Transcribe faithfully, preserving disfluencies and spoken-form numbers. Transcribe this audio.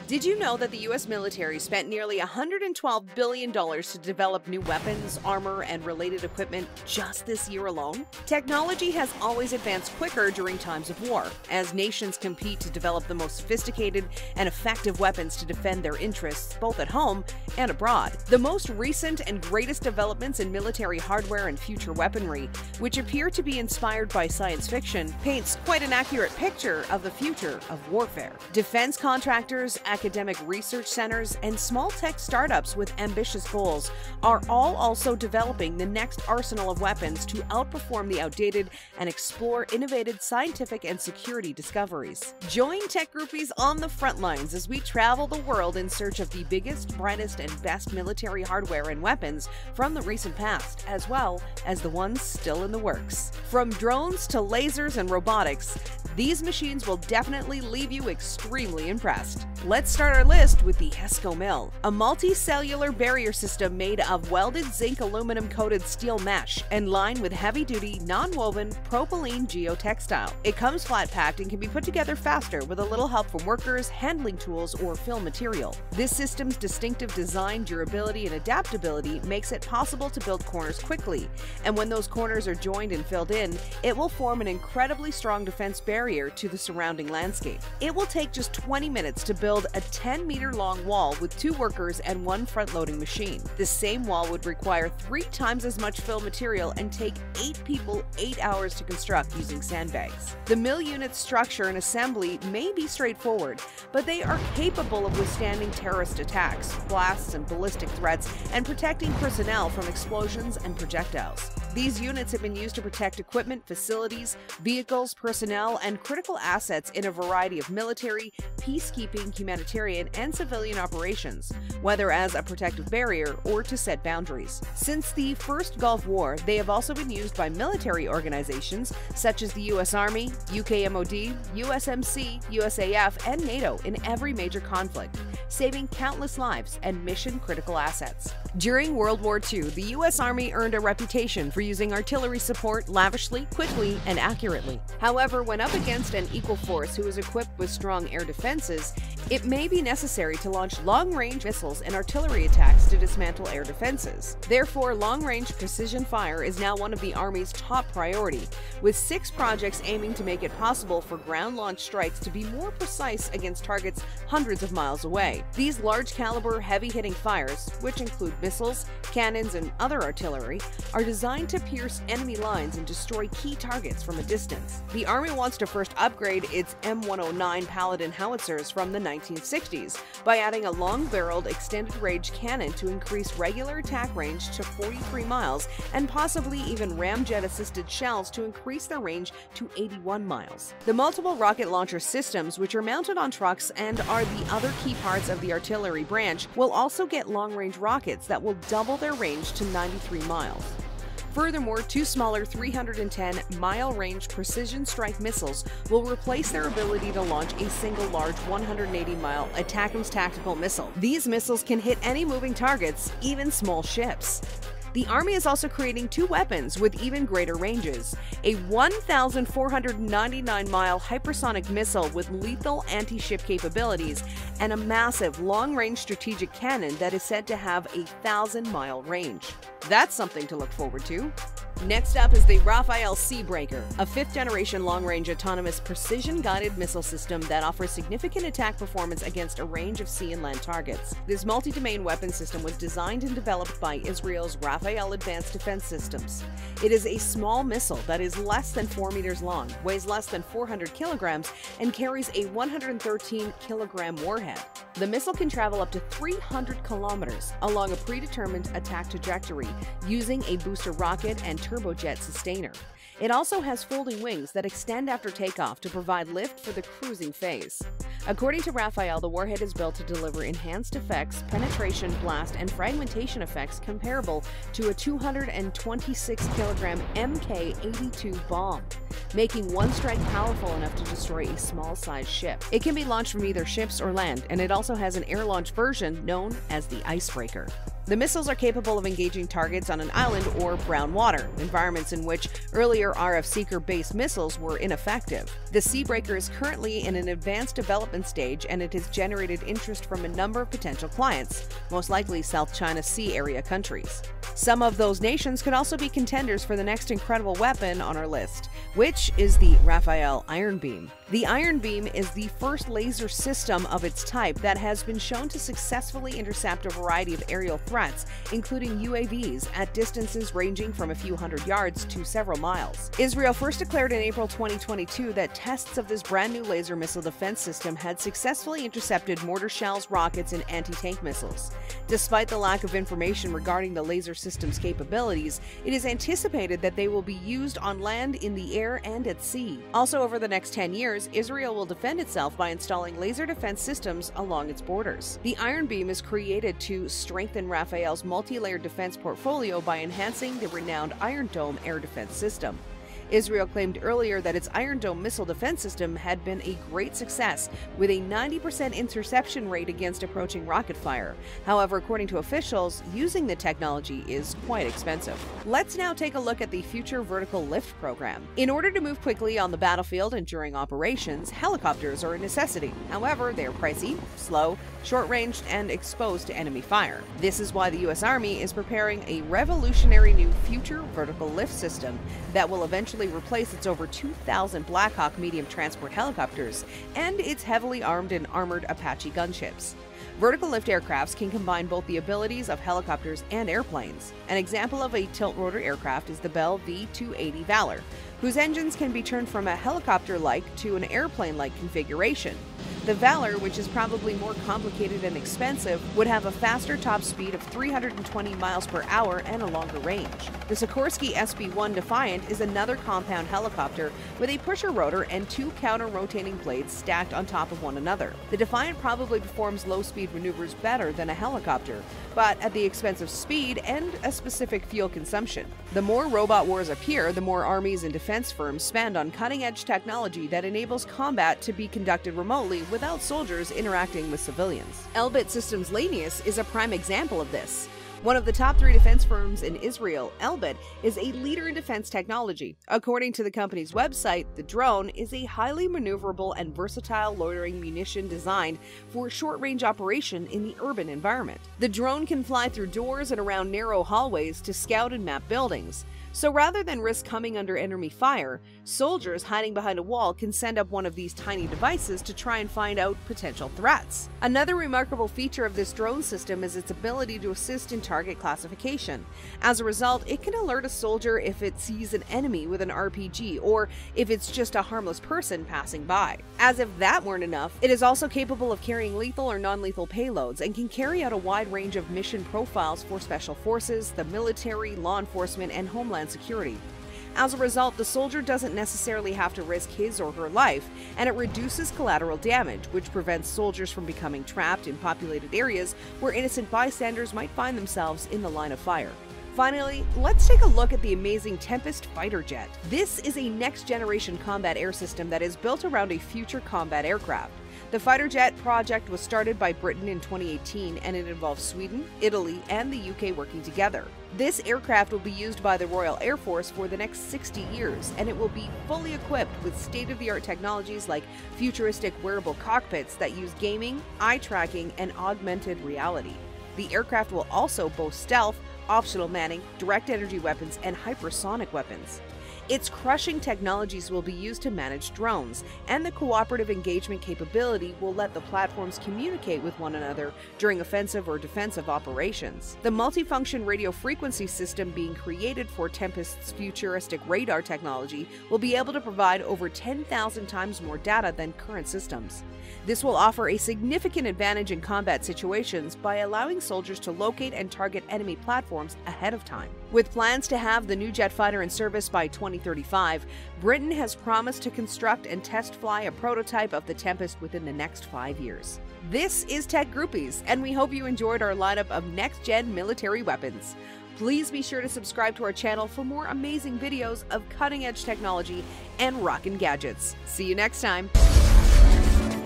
Did you know that the U S military spent nearly one hundred twelve billion dollars to develop new weapons, armor, and related equipment just this year alone? Technology has always advanced quicker during times of war, as nations compete to develop the most sophisticated and effective weapons to defend their interests both at home and abroad. The most recent and greatest developments in military hardware and future weaponry, which appear to be inspired by science fiction, paints quite an accurate picture of the future of warfare. Defense contractors, academic research centers, and small tech startups with ambitious goals are all also developing the next arsenal of weapons to outperform the outdated and explore innovative scientific and security discoveries. Join Tech Groupies on the front lines as we travel the world in search of the biggest, brightest, and best military hardware and weapons from the recent past, as well as the ones still in the works. From drones to lasers and robotics, these machines will definitely leave you extremely impressed. Let's start our list with the HESCO Mill, a multi-cellular barrier system made of welded zinc aluminum coated steel mesh and lined with heavy-duty, non-woven propylene geotextile. It comes flat-packed and can be put together faster with a little help from workers, handling tools, or fill material. This system's distinctive design, durability, and adaptability makes it possible to build corners quickly, and when those corners are joined and filled in, it will form an incredibly strong defense barrier to the surrounding landscape. It will take just twenty minutes to build a ten meter long wall with two workers and one front-loading machine. The same wall would require three times as much fill material and take eight people eight hours to construct using sandbags. The mill unit's structure and assembly may be straightforward, but they are capable of withstanding terrorist attacks, blasts, and ballistic threats, and protecting personnel from explosions and projectiles. These units have been used to protect equipment, facilities, vehicles, personnel, and critical assets in a variety of military, peacekeeping, humanitarian, and civilian operations, whether as a protective barrier or to set boundaries. Since the First Gulf War, they have also been used by military organizations such as the U S Army, U K M O D, U S M C, U S A F, and NATO in every major conflict, saving countless lives and mission-critical assets. During World War Two, the U S Army earned a reputation for using artillery support lavishly, quickly, and accurately. However, when up against an equal force who is equipped with strong air defenses, it may be necessary to launch long-range missiles and artillery attacks to dismantle air defenses. Therefore, long-range precision fire is now one of the Army's top priority, with six projects aiming to make it possible for ground-launched strikes to be more precise against targets hundreds of miles away. These large-caliber, heavy-hitting fires, which include missiles, cannons, and other artillery, are designed to pierce enemy lines and destroy key targets from a distance. The Army wants to first upgrade its M one oh nine Paladin howitzers from the nineteen sixties by adding a long-barreled, extended-range cannon to increase regular attack range to forty-three miles and possibly even ramjet-assisted shells to increase their range to eighty-one miles. The multiple rocket launcher systems, which are mounted on trucks and are the other key parts of the artillery branch, will also get long-range rockets that will double their range to ninety-three miles. Furthermore, two smaller three hundred ten mile range precision strike missiles will replace their ability to launch a single large one hundred eighty mile ATACMS tactical missile. These missiles can hit any moving targets, even small ships. The Army is also creating two weapons with even greater ranges: a one thousand four hundred ninety-nine mile hypersonic missile with lethal anti-ship capabilities, and a massive long-range strategic cannon that is said to have a thousand mile range. That's something to look forward to. Next up is the Rafael Seabreaker, a fifth-generation long-range autonomous precision-guided missile system that offers significant attack performance against a range of sea and land targets. This multi-domain weapon system was designed and developed by Israel's Rafael Advanced Defense Systems. It is a small missile that is less than four meters long, weighs less than four hundred kilograms, and carries a one hundred thirteen kilogram warhead. The missile can travel up to three hundred kilometers along a predetermined attack trajectory using a booster rocket and turbojet sustainer. It also has folding wings that extend after takeoff to provide lift for the cruising phase. According to Rafael, the warhead is built to deliver enhanced effects, penetration, blast, and fragmentation effects comparable to a two hundred twenty-six kilogram M K eighty-two bomb, making one strike powerful enough to destroy a small-sized ship. It can be launched from either ships or land, and it also has an air-launched version known as the Icebreaker. The missiles are capable of engaging targets on an island or brown water, environments in which earlier R F Seeker-based missiles were ineffective. The Seabreaker is currently in an advanced development stage, and it has generated interest from a number of potential clients, most likely South China Sea area countries. Some of those nations could also be contenders for the next incredible weapon on our list, which is the Rafael Iron Beam. The Iron Beam is the first laser system of its type that has been shown to successfully intercept a variety of aerial threats, including U A Vs, at distances ranging from a few hundred yards to several miles. Israel first declared in April twenty twenty-two that tests of this brand new laser missile defense system had successfully intercepted mortar shells, rockets, and anti-tank missiles. Despite the lack of information regarding the laser system's capabilities, it is anticipated that they will be used on land, in the air, and at sea. Also, over the next ten years, Israel will defend itself by installing laser defense systems along its borders. The Iron Beam is created to strengthen Rafael's multi-layered defense portfolio by enhancing the renowned Iron Dome air defense system. Israel claimed earlier that its Iron Dome missile defense system had been a great success, with a ninety percent interception rate against approaching rocket fire. However, according to officials, using the technology is quite expensive. Let's now take a look at the Future Vertical Lift program. In order to move quickly on the battlefield and during operations, helicopters are a necessity. However, they are pricey, slow, short-ranged, and exposed to enemy fire. This is why the U S Army is preparing a revolutionary new Future Vertical Lift system that will eventually replace its over two thousand Black Hawk medium transport helicopters and its heavily armed and armored Apache gunships. Vertical lift aircrafts can combine both the abilities of helicopters and airplanes. An example of a tilt-rotor aircraft is the Bell V two eighty Valor, whose engines can be turned from a helicopter-like to an airplane-like configuration. The Valor, which is probably more complicated and expensive, would have a faster top speed of three hundred twenty miles per hour and a longer range. The Sikorsky S B one Defiant is another compound helicopter with a pusher rotor and two counter-rotating blades stacked on top of one another. The Defiant probably performs low-speed maneuvers better than a helicopter, but at the expense of speed and a specific fuel consumption. The more robot wars appear, the more armies and defense firms spend on cutting-edge technology that enables combat to be conducted remotely without soldiers interacting with civilians. Elbit Systems Lanius is a prime example of this. One of the top three defense firms in Israel, Elbit is a leader in defense technology. According to the company's website, the drone is a highly maneuverable and versatile loitering munition designed for short-range operation in the urban environment. The drone can fly through doors and around narrow hallways to scout and map buildings. So rather than risk coming under enemy fire, soldiers hiding behind a wall can send up one of these tiny devices to try and find out potential threats. Another remarkable feature of this drone system is its ability to assist in target classification. As a result, it can alert a soldier if it sees an enemy with an R P G or if it's just a harmless person passing by. As if that weren't enough, it is also capable of carrying lethal or non-lethal payloads and can carry out a wide range of mission profiles for special forces, the military, law enforcement, and homeland security. As a result, the soldier doesn't necessarily have to risk his or her life, and it reduces collateral damage, which prevents soldiers from becoming trapped in populated areas where innocent bystanders might find themselves in the line of fire. Finally, let's take a look at the amazing Tempest fighter jet. This is a next-generation combat air system that is built around a future combat aircraft. The fighter jet project was started by Britain in twenty eighteen, and it involves Sweden, Italy, and the U K working together. This aircraft will be used by the Royal Air Force for the next sixty years, and it will be fully equipped with state-of-the-art technologies like futuristic wearable cockpits that use gaming, eye tracking, and augmented reality. The aircraft will also boast stealth, optional manning, direct energy weapons, and hypersonic weapons. Its crushing technologies will be used to manage drones, and the cooperative engagement capability will let the platforms communicate with one another during offensive or defensive operations. The multifunction radio frequency system being created for Tempest's futuristic radar technology will be able to provide over ten thousand times more data than current systems. This will offer a significant advantage in combat situations by allowing soldiers to locate and target enemy platforms ahead of time. With plans to have the new jet fighter in service by twenty thirty-five, Britain has promised to construct and test fly a prototype of the Tempest within the next five years. This is Tech Groupies, and we hope you enjoyed our lineup of next-gen military weapons. Please be sure to subscribe to our channel for more amazing videos of cutting-edge technology and rockin' gadgets. See you next time!